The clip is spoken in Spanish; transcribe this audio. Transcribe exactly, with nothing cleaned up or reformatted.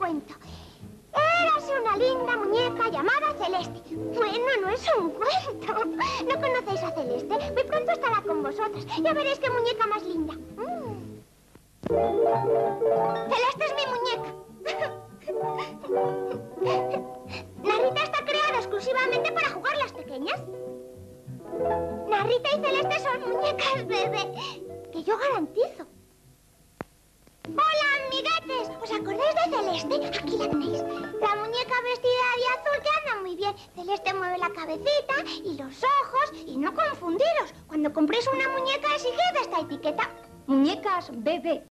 cuento. Érase una linda muñeca llamada Celeste. Bueno, no es un cuento. ¿No conocéis a Celeste? Muy pronto estará con vosotras. Ya veréis qué muñeca más linda. Mm. Celeste es mi muñeca. Narrita está creada exclusivamente para jugar las pequeñas. Narrita y Celeste son muñecas bebé, que yo garantizo. ¡Hola, amiguetes! ¿Os acordáis de Celeste? Aquí la tenéis. La muñeca vestida de azul que anda muy bien. Celeste mueve la cabecita y los ojos. Y no confundiros. Cuando compréis una muñeca, exigid esta etiqueta. Muñecas bebé.